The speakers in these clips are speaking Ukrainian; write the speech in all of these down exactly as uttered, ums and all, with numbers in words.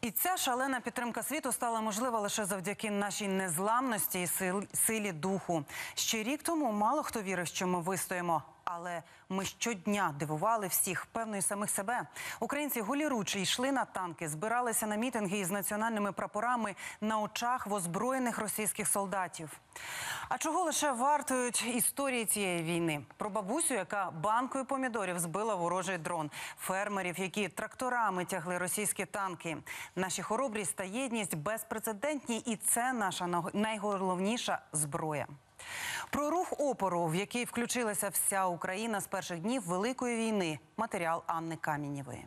І ця шалена підтримка світу стала можлива лише завдяки нашій незламності і силі духу. Ще рік тому мало хто вірив, що ми вистоїмо. Але ми щодня дивували всіх, певно, і самих себе. Українці голіручі йшли на танки, збиралися на мітинги із національними прапорами на очах в озброєних російських солдатів. А чого лише вартують історії цієї війни? Про бабусю, яка банкою помідорів збила ворожий дрон. Фермерів, які тракторами тягли російські танки. Наші хоробрість та єдність безпрецедентні, і це наша найголовніша зброя. Про рух опору, в який включилася вся Україна з перших днів Великої війни. Матеріал Анни Камінєвої.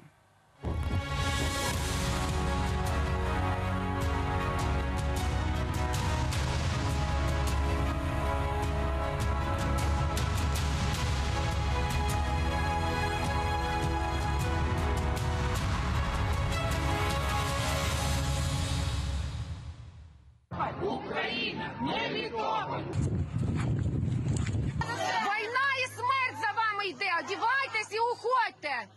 Україна, Мелітополь! Війна і смерть за вами йде! Одівайтесь і уходьте!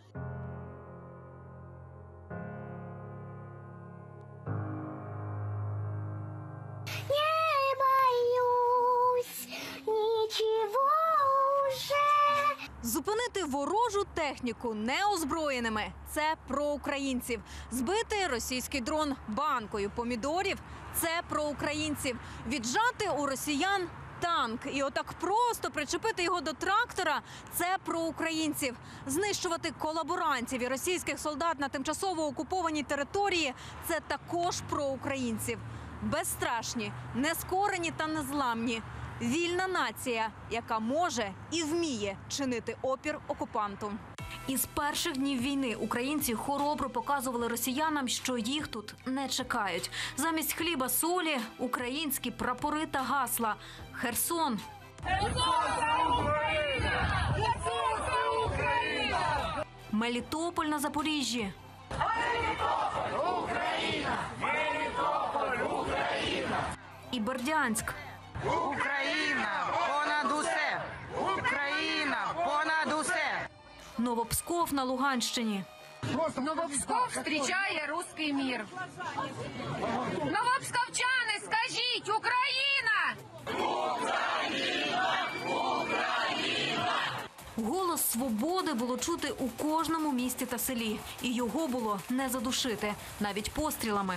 Не боюсь нічого уже. Зупинити ворожу техніку неозброєними – це про українців. Збити російський дрон банкою помідорів – це про українців. Віджати у росіян танк і отак просто причепити його до трактора – це про українців. Знищувати колаборантів і російських солдат на тимчасово окупованій території – це також про українців. Безстрашні, нескорені та незламні. Вільна нація, яка може і вміє чинити опір окупанту. Із перших днів війни українці хоробро показували росіянам, що їх тут не чекають. Замість хліба, солі – українські прапори та гасла. Херсон. Херсон – це Україна! Херсон – це Україна! Мелітополь на Запоріжжі. Мелітополь – Україна! Мелітополь – Україна! І Бердянськ. Україна понад усе! Україна понад усе! Новопсков на Луганщині. Новопсков зустрічає руський мір. Новопсковчани, скажіть! Україна! Україна! Україна! Голос свободи було чути у кожному місті та селі. І його було не задушити, навіть пострілами.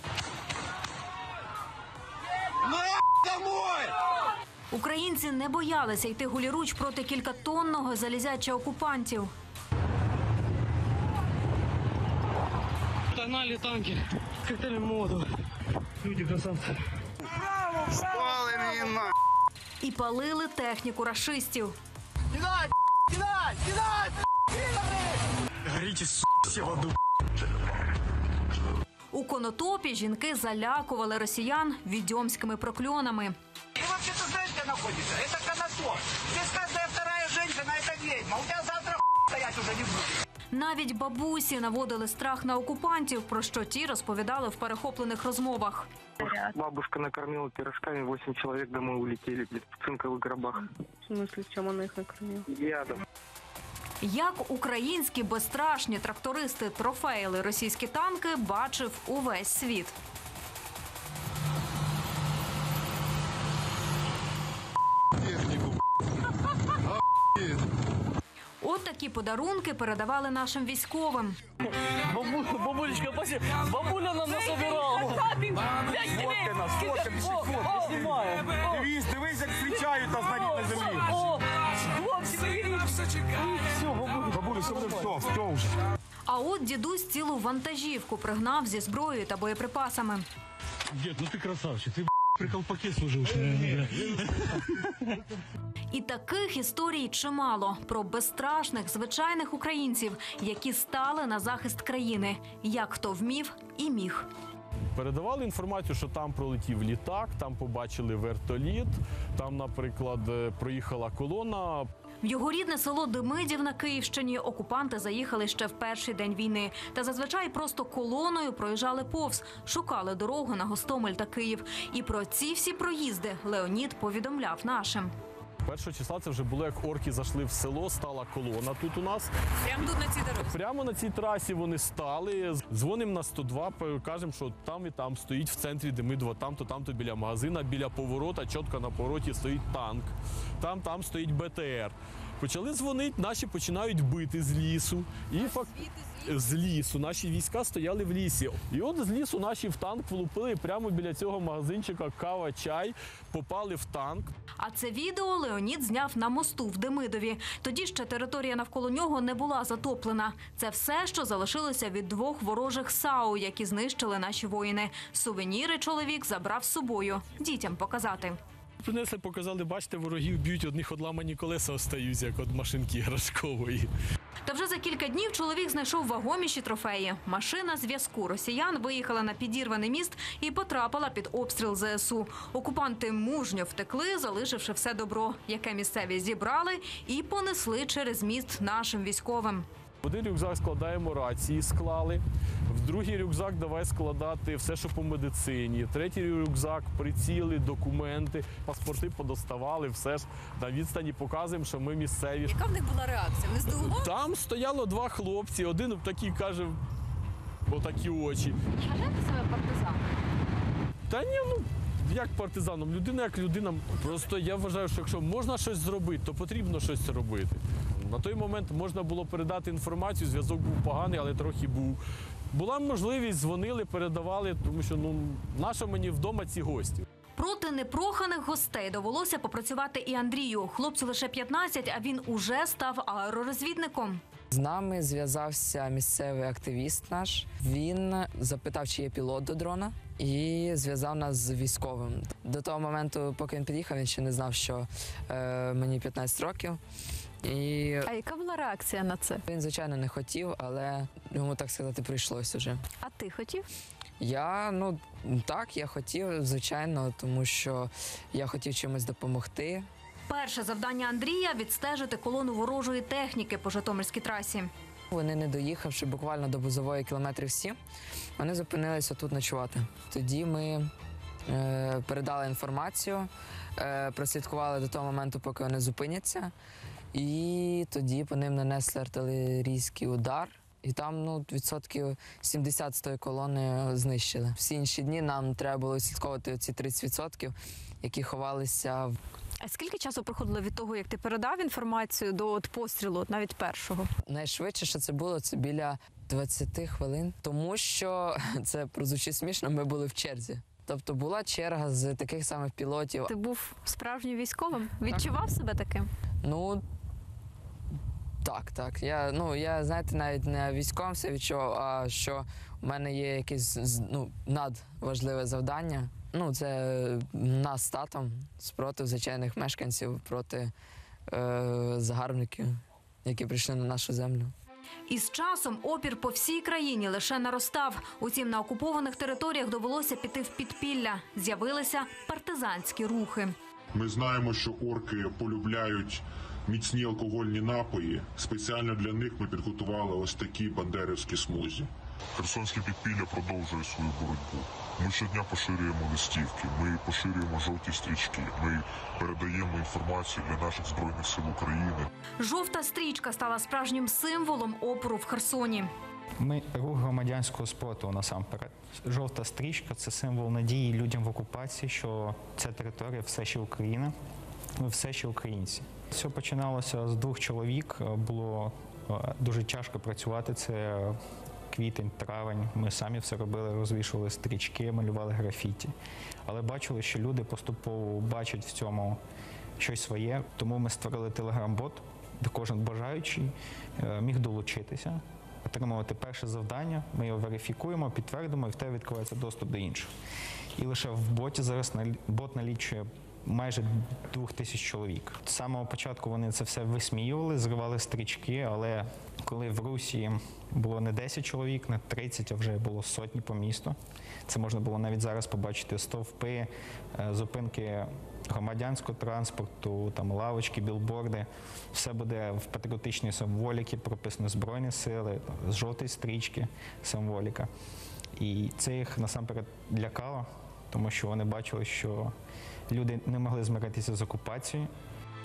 Українці не боялися йти голіруч проти кількатонного залізяча окупантів. Догнали танки, коктейли молотова. Люди красавцы. Спалені на... І палили техніку рашистів. Кидай, кидай, кидай, Горите, все в аду. У Конотопі жінки залякували росіян відьомськими прокльонами. Ты вообще-то знаешь, где находится? Это Конотоп. Здесь каждая вторая женщина – это ведьма. У тебя завтра стоять уже не будет. Навіть бабусі наводили страх на окупантів, про що ті розповідали в перехоплених розмовах. Бабушка накормила пирожками, восемь человек домой улетели, блядь, в цинковых гробах. В смысле, чем она их накормила? Ядом. Як українські безстрашні трактористи трофеїли російські танки, бачив увесь світ. От такі подарунки передавали нашим військовим. Бабу, бабулечка, спасибо. Бабуля нам насобирала. Фоткай нас, фоткай, пиши фотки, знімаємо. Дивись, дивись, як зустрічають нас на, на землі. О, хлопці, привіт. Все, бабуля. Бабуля, все, все, все вже. А от дідусь цілу вантажівку пригнав зі зброєю та боєприпасами. Дед, ну ти красавчик, ти при колпаке служив. І таких історій чимало про безстрашних, звичайних українців, які стали на захист країни, як хто вмів і міг. Передавали інформацію, що там пролетів літак, там побачили вертоліт, там, наприклад, проїхала колона. В його рідне село Демидів на Київщині окупанти заїхали ще в перший день війни. Та зазвичай просто колоною проїжджали повз, шукали дорогу на Гостомель та Київ. І про ці всі проїзди Леонід повідомляв нашим. Першого числа це вже було, як орки зайшли в село, стала колона тут у нас. Прямо тут на цій дорозі? Прямо на цій трасі вони стали. Дзвонимо на сто два, кажемо, що там і там стоїть в центрі Демидова, там-то, там-то біля магазина, біля поворота, чітко на повороті стоїть танк. Там, там стоїть Б Т Р. Почали дзвонити, наші починають бити з лісу. І факт... З лісу. Наші війська стояли в лісі. І от з лісу наші в танк влупили прямо біля цього магазинчика кава, чай, попали в танк. А це відео Леонід зняв на мосту в Демидові. Тоді ще територія навколо нього не була затоплена. Це все, що залишилося від двох ворожих САУ, які знищили наші воїни. Сувеніри чоловік забрав з собою. Дітям показати. Принесли, показали, бачите, ворогів б'ють, одних одламані колеса остаються, як від машинки іграшкової. Та вже за кілька днів чоловік знайшов вагоміші трофеї. Машина зв'язку росіян виїхала на підірваний міст і потрапила під обстріл Зе Ес У. Окупанти мужньо втекли, залишивши все добро, яке місцеві зібрали і понесли через міст нашим військовим. В один рюкзак складаємо рації, склали. В другий рюкзак давай складати все, що по медицині. Третій рюкзак, приціли, документи, паспорти подоставали, все ж на відстані показуємо, що ми місцеві. Яка в них була реакція? Вони здивували? Там стояло два хлопці, один такий каже, отакі очі. Вважаєте себе партизаном? Та ні, ну, як партизаном, людина як людина. Просто я вважаю, що якщо можна щось зробити, то потрібно щось робити. На той момент можна було передати інформацію, зв'язок був поганий, але трохи був. Була можливість, дзвонили, передавали, тому що ну, наша мені вдома ці гості. Проти непроханих гостей довелося попрацювати і Андрію. Хлопцю лише п'ятнадцять, а він уже став аеророзвідником. З нами зв'язався місцевий активіст наш. Він запитав, чи є пілот до дрона, і зв'язав нас з військовим. До того моменту, поки він під'їхав, він ще не знав, що е, мені п'ятнадцять років. І А яка була реакція на це? він, звичайно, не хотів, але йому, так сказати, прийшлося вже. А ти хотів? Я, ну, так, я хотів, звичайно, тому що я хотів чимось допомогти. Перше завдання Андрія – відстежити колону ворожої техніки по Житомирській трасі. Вони, не доїхавши буквально до Бузової кілометрів сім, вони зупинилися тут ночувати. Тоді ми е, передали інформацію, е, прослідкували до того моменту, поки вони зупиняться, і тоді по ним нанесли артилерійський удар. І там ну, відсотків сімдесят з тої колони знищили. Всі інші дні нам треба було слідковувати ці тридцять відсотків, які ховалися в. А скільки часу проходило від того, як ти передав інформацію до от пострілу, от навіть першого? Найшвидше, що це було, це біля двадцяти хвилин. Тому що, це прозвучить смішно, ми були в черзі. Тобто була черга з таких самих пілотів. Ти був справжнім військовим? Відчував себе таким? Ну, так, так. Я, ну, я, знаєте, навіть не військовим все відчував, а що у мене є якесь ну, надважливе завдання. Ну, це нас з татом спротив звичайних мешканців, проти е, загарбників, які прийшли на нашу землю. Із часом опір по всій країні лише наростав. Утім, на окупованих територіях довелося піти в підпілля. З'явилися партизанські рухи. Ми знаємо, що орки полюбляють міцні алкогольні напої. Спеціально для них ми підготували ось такі бандерівські смузі. Херсонське підпілля продовжує свою боротьбу. Ми щодня поширюємо листівки, ми поширюємо жовті стрічки, ми передаємо інформацію для наших Збройних сил України. Жовта стрічка стала справжнім символом опору в Херсоні. Ми рух громадянського спротиву насамперед. Жовта стрічка – це символ надії людям в окупації, що ця територія все ще Україна, ми все ще українці. Все починалося з двох чоловік, було дуже тяжко працювати, це квітень, травень. Ми самі все робили, розвішували стрічки, малювали графіті. Але бачили, що люди поступово бачать в цьому щось своє, тому ми створили телеграм-бот, де кожен бажаючий міг долучитися, отримувати перше завдання, ми його верифікуємо, підтвердимо, і в тебе відкривається доступ до інших. І лише в боті зараз бот налічує майже двох тисяч чоловік. З самого початку вони це все висміювали, зривали стрічки, але коли в Русі було не десять чоловік, не тридцять, а вже було сотні по місту, це можна було навіть зараз побачити стовпи, зупинки громадянського транспорту, там лавочки, білборди. Все буде в патріотичній символіці, прописано Збройні сили, з жовтої стрічки символіка. І це їх насамперед лякало, тому що вони бачили, що люди не могли змиритися з окупацією.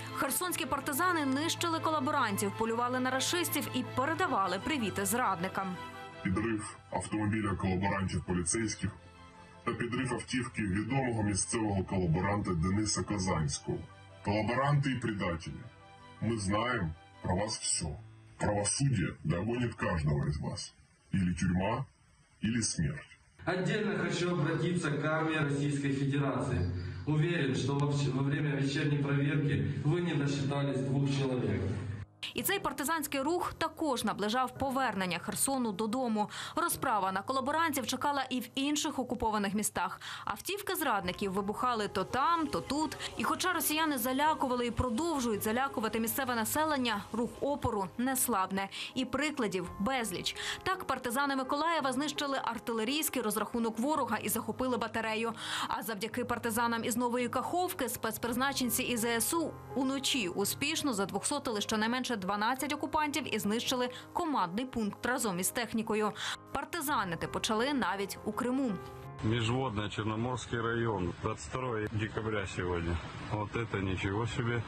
Херсонські партизани нищили колаборантів, полювали на рашистів і передавали привіти зрадникам. Підрив автомобіля колаборантів поліцейських та підрив автівки відомого місцевого колаборанта Дениса Казанського. Коллаборанты и предатели, мы знаем про вас все. Правосудие догонит каждого из вас. Или тюрьма, или смерть. Отдельно хочу обратиться к армии Российской Федерации. Уверен, что во время вечерней проверки вы не досчитались двух человек. І цей партизанський рух також наближав повернення Херсону додому. Розправа на колаборантів чекала і в інших окупованих містах. Автівки зрадників вибухали то там, то тут. І хоча росіяни залякували і продовжують залякувати місцеве населення, рух опору не слабне. І прикладів безліч. Так партизани Миколаєва знищили артилерійський розрахунок ворога і захопили батарею. А завдяки партизанам із Нової Каховки спецпризначенці із Зе Ес У уночі успішно задвохсотили щонайменше дванадцять окупантів і знищили командний пункт разом із технікою. Партизанити почали навіть у Криму. Межводный Черноморский район, двадцать второе декабря сегодня. Вот это ничего себе.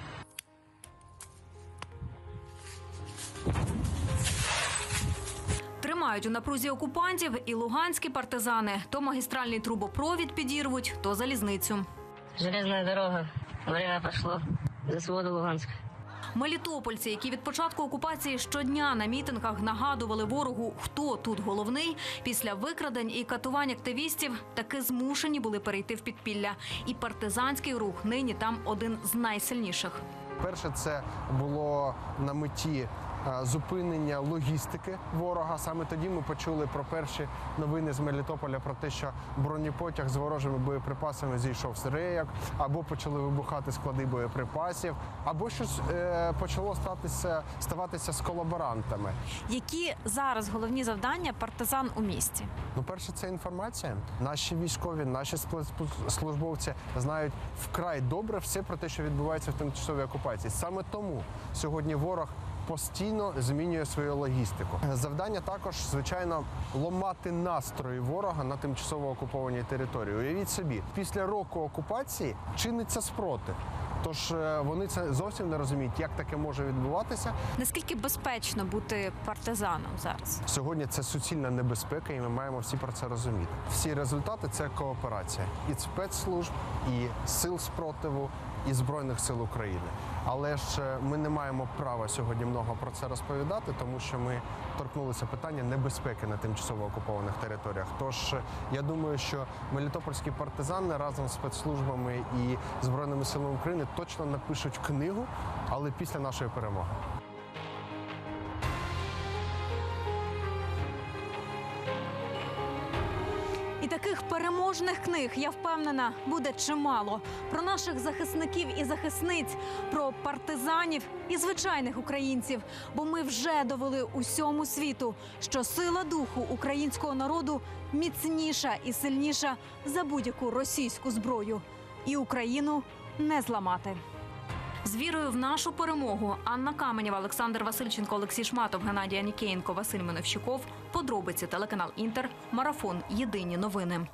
Тримають у напрузі окупантів і луганські партизани. То магістральний трубопровід підірвуть, то залізницю. Железна дорога. Время пошло. За своду Луганська. Мелітопольці, які від початку окупації щодня на мітингах нагадували ворогу, хто тут головний, після викрадень і катувань активістів таки змушені були перейти в підпілля. І партизанський рух нині там один з найсильніших. Перше, це було на меті зупинення логістики ворога. Саме тоді ми почули про перші новини з Мелітополя про те, що бронепотяг з ворожими боєприпасами зійшов з рейок, або почали вибухати склади боєприпасів, або щось е, почало статися, ставатися з колаборантами. Які зараз головні завдання партизан у місті? Ну, перше, це інформація. Наші військові, наші службовці знають вкрай добре все про те, що відбувається в тимчасовій окупації. Саме тому сьогодні ворог постійно змінює свою логістику. Завдання також, звичайно, ламати настрої ворога на тимчасово окупованій території. Уявіть собі, після року окупації чиниться спротив. Тож вони це зовсім не розуміють, як таке може відбуватися. Наскільки безпечно бути партизаном зараз? Сьогодні це суцільна небезпека, і ми маємо всі про це розуміти. Всі результати – це кооперація і спецслужб, і сил спротиву, і Збройних сил України. Але ж ми не маємо права сьогодні много про це розповідати, тому що ми торкнулися питання небезпеки на тимчасово окупованих територіях. Тож я думаю, що мелітопольські партизани разом з спецслужбами і Збройними силами України точно напишуть книгу, але після нашої перемоги. І таких переможних книг, я впевнена, буде чимало. Про наших захисників і захисниць, про партизанів і звичайних українців. Бо ми вже довели усьому світу, що сила духу українського народу міцніша і сильніша за будь-яку російську зброю. І Україну не зламати. З вірою в нашу перемогу Анна Каменєва, Олександр Васильченко, Олексій Шматов, Геннадій Анікеєнко, Василь Меновщиков. Подробиці телеканал Інтер. Марафон. Єдині новини.